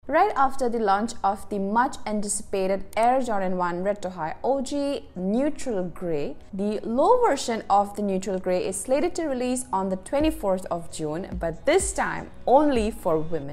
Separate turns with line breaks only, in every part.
Right after the launch of the much anticipated Air Jordan 1 Retro High OG Neutral Grey, the low version of the Neutral Grey is slated to release on the 24th of June, but this time only for women.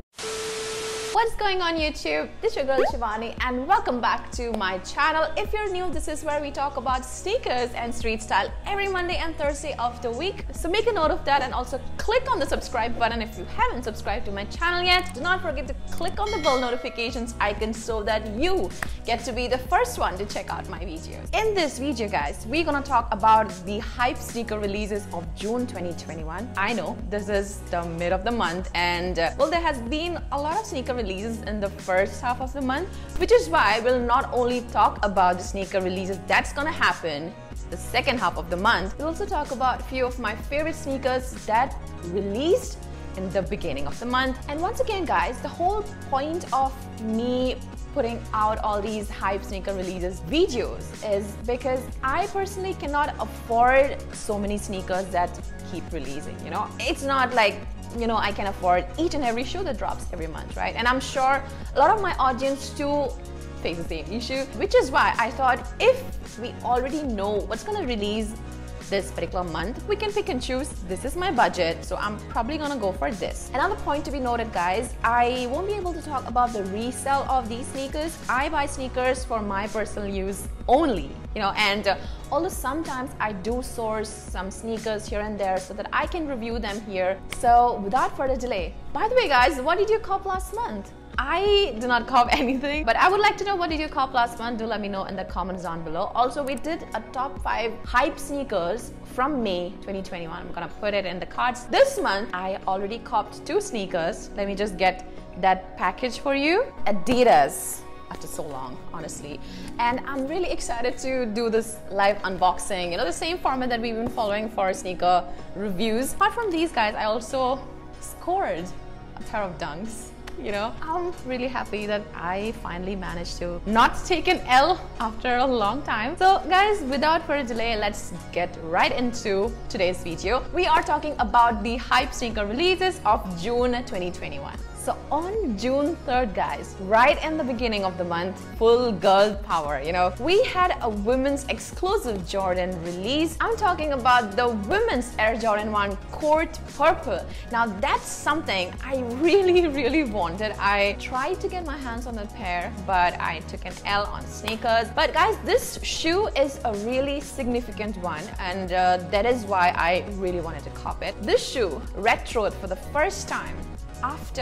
What's going on YouTube? This is your girl Shivani and welcome back to my channel. If you're new, this is where we talk about sneakers and street style every Monday and Thursday of the week. So make a note of that and also click on the subscribe button if you haven't subscribed to my channel yet. Do not forget to click on the bell notifications icon so that you get to be the first one to check out my videos. In this video guys, we're gonna talk about the hype sneaker releases of June 2021. I know this is the mid of the month and well, there has been a lot of sneaker releases in the first half of the month, which is why we'll not only talk about the sneaker releases that's gonna happen the second half of the month, we'll also talk about a few of my favorite sneakers that released in the beginning of the month. And once again guys, the whole point of me putting out all these hype sneaker releases videos is because I personally cannot afford so many sneakers that keep releasing, you know. It's not like, you know, I can afford each and every shoe that drops every month, right? And I'm sure a lot of my audience too face the same issue, which is why I thought if we already know what's gonna release this particular month, we can pick and choose. This is my budget, so I'm probably gonna go for this. Another point to be noted guys, I won't be able to talk about the resale of these sneakers. I buy sneakers for my personal use only, you know, and although sometimes I do source some sneakers here and there so that I can review them here. So without further delay, by the way guys, what did you cop last month? I did not cop anything, but I would like to know what did you cop last month. Do let me know in the comments down below. Also, we did a top 5 hype sneakers from May 2021. I'm gonna put it in the cards. This month, I already copped 2 sneakers. Let me just get that package for you. Adidas. After so long, honestly. And I'm really excited to do this live unboxing. You know, the same format that we've been following for sneaker reviews. Apart from these guys, I also scored a pair of Dunks. You know, I'm really happy that I finally managed to not take an L after a long time. So guys, without further delay, let's get right into today's video. We are talking about the hype sneaker releases of June 2021. So on June 3rd guys, right in the beginning of the month, full girl power, you know, we had a women's exclusive Jordan release. I'm talking about the women's Air Jordan 1 Court Purple. Now that's something I really wanted. I tried to get my hands on that pair, but I took an L on sneakers. But guys, this shoe is a really significant one, and that is why I really wanted to cop it. This shoe retroed for the first time after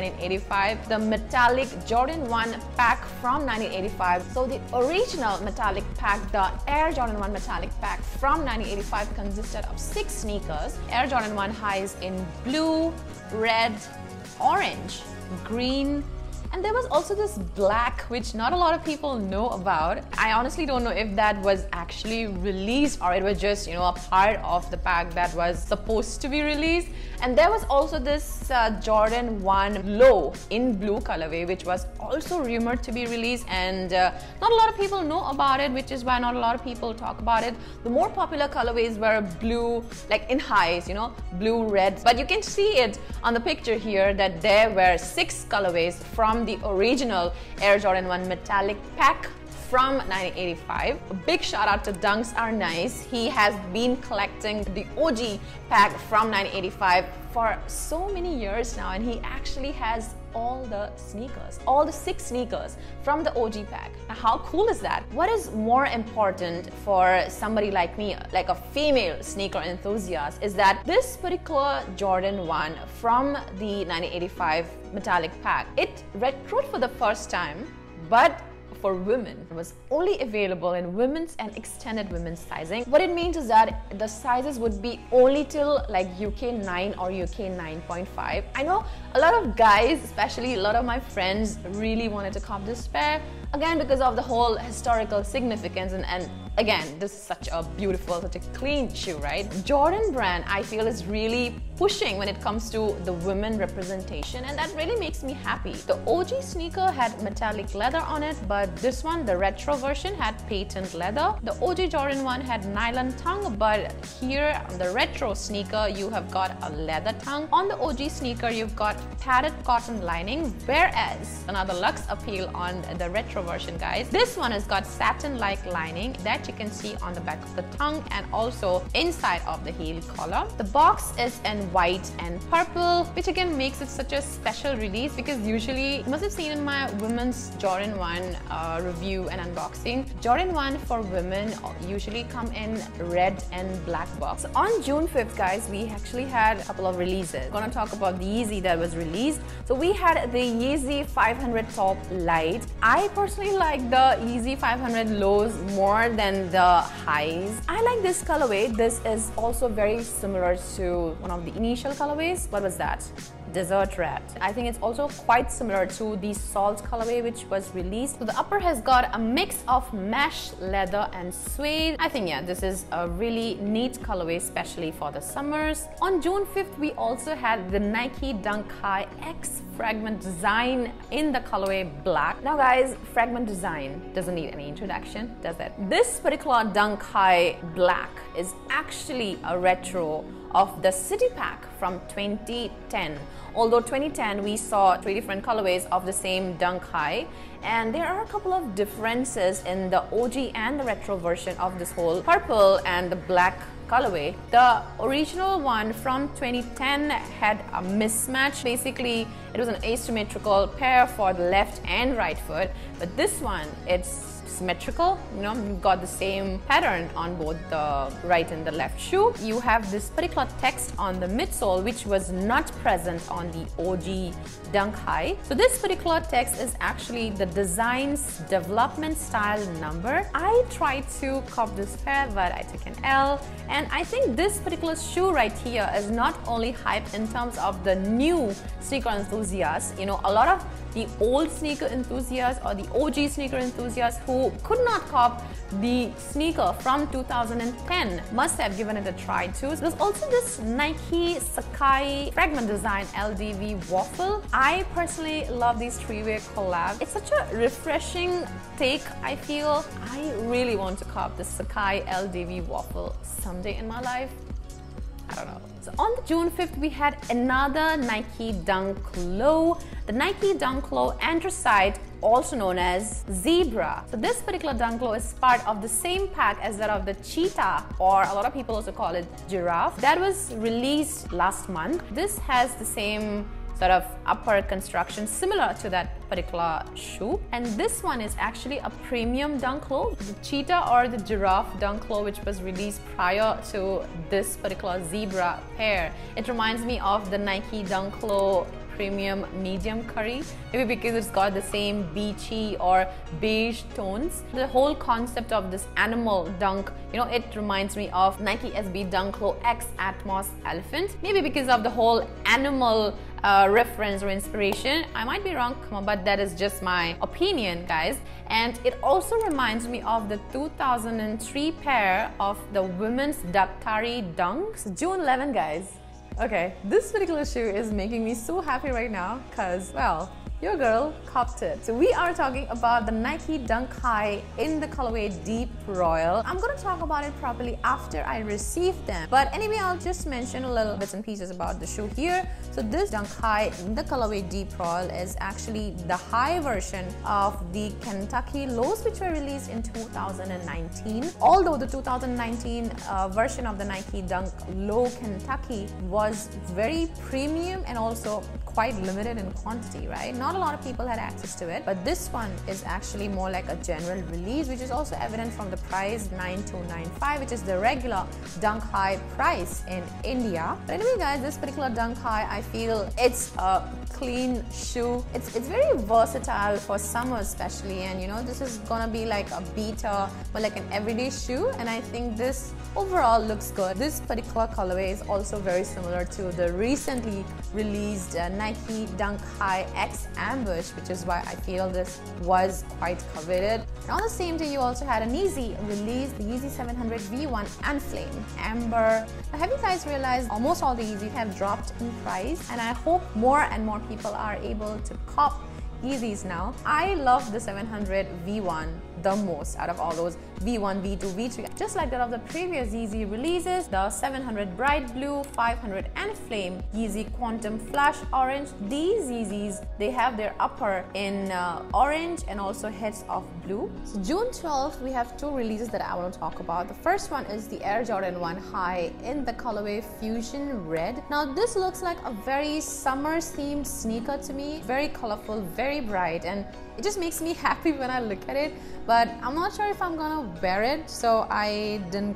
1985, the metallic Jordan 1 pack from 1985. So the original metallic pack, the Air Jordan 1 metallic pack from 1985 consisted of 6 sneakers. Air Jordan 1 highs in blue, red, orange, green, and there was also this black, which not a lot of people know about. I honestly don't know if that was actually released or it was just, you know, a part of the pack that was supposed to be released. And there was also this Jordan 1 Low in blue colorway, which was also rumored to be released, and not a lot of people know about it, which is why not a lot of people talk about it. The more popular colorways were blue, like in highs, you know, blue, red. But you can see it on the picture here that there were 6 colorways from the original Air Jordan 1 metallic pack from 1985. A big shout out to Dunks Are Nice. He has been collecting the OG pack from 1985 for so many years now, and he actually has all the sneakers, all the 6 sneakers from the OG pack. Now, how cool is that? What is more important for somebody like me, like a female sneaker enthusiast, is that this particular Jordan 1 from the 1985 metallic pack, it retroed for the first time, but for women. It was only available in women's and extended women's sizing. What it means is that the sizes would be only till like UK 9 or UK 9.5. I know a lot of guys, especially a lot of my friends, really wanted to cop this pair, again because of the whole historical significance, and again, this is such a beautiful, such a clean shoe, right? Jordan brand, I feel, is really pushing when it comes to the women representation, and that really makes me happy. The OG sneaker had metallic leather on it, but
but this one, the retro version, had patent leather. The OG Jordan 1 had nylon tongue, but here on the retro sneaker, you have got a leather tongue. On the OG sneaker, you've got padded cotton lining, whereas another luxe appeal on the retro version, guys. This one has got satin-like lining that you can see on the back of the tongue and also inside of the heel collar. The box is in white and purple, which again makes it such a special release because usually, you must have seen in my women's Jordan 1 review and unboxing, Jordan 1 for women usually come in red and black box.
So on June 5th, guys, we actually had a couple of releases. I'm gonna talk about the Yeezy that was released. So we had the Yeezy 500 Top Light. I personally like the Yeezy 500 lows more than the highs. I like this colorway. This is also very similar to one of the initial colorways. What was that? Desert Red. I think it's also quite similar to the Salt colorway which was released. So the upper has got a mix of mesh, leather and suede. I think, yeah, this is a really neat colorway, especially for the summers. On June 5th, we also had the Nike Dunk High X Fragment Design in the colorway black. Now guys, Fragment Design doesn't need any introduction, does it? This particular Dunk High Black is actually a retro of the City Pack from 2010. Although 2010 we saw 3 different colorways of the same Dunk High, and there are a couple of differences in the OG and the retro version of this whole purple and the black colorway. The original one from 2010 had a mismatch. Basically, it was an asymmetrical pair for the left and right foot, but this one, it's symmetrical. You know, you've got the same pattern on both the right and the left shoe. You have this particular text on the midsole which was not present on the OG Dunk High. So this particular text is actually the design's development style number. I tried to cop this pair, but I took an L, and I think this particular shoe right here is not only hyped in terms of the new sneaker enthusiasts. You know, a lot of the old sneaker enthusiasts or the OG sneaker enthusiasts who could not cop the sneaker from 2010 must have given it a try too. There's also this Nike Sacai Fragment Design LDV waffle. I personally love these three-way collab. It's such a refreshing take, I feel. I really want to cop the Sacai LDV waffle someday in my life. I don't know. So on the June 5th, we had another Nike Dunk Low, the Nike Dunk Low Anthracite, also known as Zebra. So this particular Dunk Low is part of the same pack as that of the Cheetah, or a lot of people also call it Giraffe. That was released last month. This has the same sort of upper construction similar to that particular shoe, and this one is actually a premium Dunk Low. The Cheetah or the Giraffe Dunk Low, which was released prior to this particular Zebra pair, it reminds me of the Nike Dunk Low Premium Medium Curry, maybe because it's got the same beachy or beige tones. The whole concept of this animal dunk, you know, it reminds me of Nike SB Dunk Low X Atmos Elephant, maybe because of the whole animal reference or inspiration. I might be wrong, but that is just my opinion, guys. And it also reminds me of the 2003 pair of the women's Daktari Dunks. June 11, guys. Okay, this particular shoe is making me so happy right now because, well, your girl copped it. So we are talking about the Nike Dunk High in the colorway Deep Royal. I'm gonna talk about it properly after I receive them. But anyway, I'll just mention a little bits and pieces about the shoe here. So this Dunk High in the colorway Deep Royal is actually the high version of the Kentucky Lows, which were released in 2019. Although the 2019 version of the Nike Dunk Low Kentucky was very premium and also quite limited in quantity, right? Not a lot of people had access to it, but this one is actually more like a general release, which is also evident from the price 9295, which is the regular Dunk High price in India. But anyway, guys, this particular Dunk High, I feel it's a clean shoe. It's very versatile for summer especially, and you know, this is gonna be like a beater, but like an everyday shoe, and I think this overall looks good. This particular colorway is also very similar to the recently released Nike Dunk High X Ambush, which is why I feel this was quite coveted. And on the same day, you also had an Yeezy release, the Yeezy 700 V1 and Flame Amber. Now, have you guys realized almost all the Yeezy have dropped in price, and I hope more and more people are able to cop
Yeezys now. I love the 700 V1 the most out of all those V1, V2, V3. Just like that of the previous Yeezy releases, the 700 Bright Blue, 500 and Flame, Yeezy Quantum Flash Orange. These Yeezys, they have their upper in orange and also heads of blue. So June 12th, we have two releases that I want to talk about. The first one is the Air Jordan 1 High in the colorway Fusion Red. Now this looks like a very summer themed sneaker to me. Very colorful, very bright, and it just makes me happy when I look at it. But I'm not sure if I'm gonna wear it, so I didn't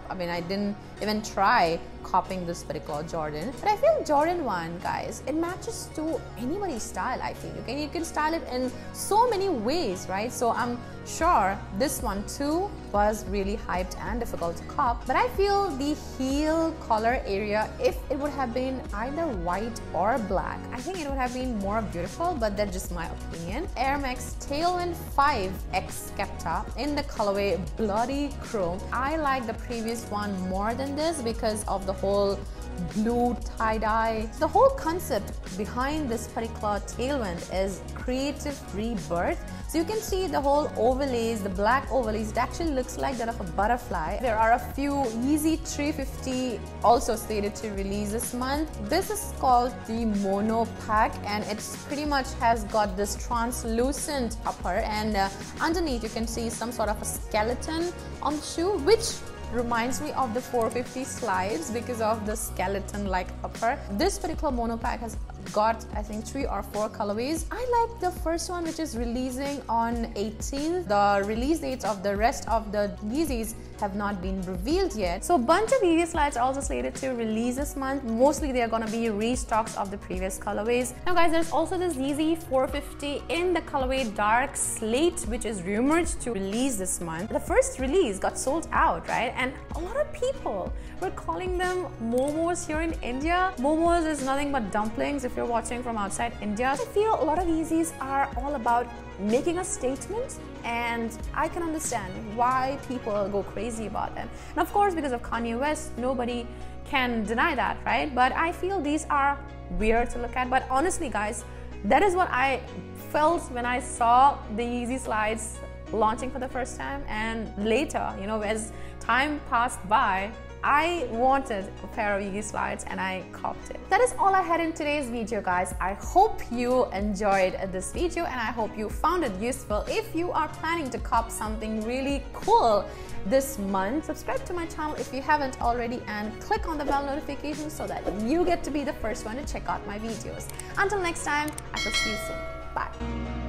even try copying this particular Jordan. But I feel Jordan 1, guys, it matches to anybody's style. I feel you can style it in so many ways, right? So I'm sure this one too was really hyped and difficult to cop. But I feel the heel collar area, if it would have been either white or black, I think it would have been more beautiful, but that's just my opinion. Air Max Tailwind 5 X Skepta in the colorway Bloody Chrome. I like the previous one more than this because of the whole blue tie-dye. The whole concept behind this particular Tailwind is creative rebirth. So you can see the whole overlays, the black overlays, it actually looks like that of a butterfly. There are a few Yeezy 350 also slated to release this month. This is called the Mono Pack, and it's pretty much has got this translucent upper, and underneath you can see some sort of a skeleton on the shoe, which reminds me of the 450 slides because of the skeleton like upper. This particular Mono Pack has got, I think, 3 or 4 colorways. I like the first one, which is releasing on 18th. The release dates of the rest of the Yeezys have not been revealed yet. So a bunch of Yeezy slides are also slated to release this month. Mostly they are going to be restocks of the previous colorways. Now guys, there's also this Yeezy 450 in the colorway Dark Slate, which is rumored to release this month. The first release got sold out, right? And a lot of people were calling them momos here in India. Momos is nothing but dumplings if you're watching from outside India. I feel a lot of Yeezys are all about making a statement, and I can understand why people go crazy about them. And of course, because of Kanye West, nobody can deny that, right? But I feel these are weird to look at. But honestly, guys, that is what I felt when I saw the Yeezy slides launching for the first time. And later, you know, as time passed by, I wanted a pair of Yeezy slides and I copped it. That is all I had in today's video, guys. I hope you enjoyed this video and I hope you found it useful. If you are planning to cop something really cool this month, subscribe to my channel if you haven't already and click on the bell notification so that you get to be the first one to check out my videos. Until next time, I shall see you soon. Bye.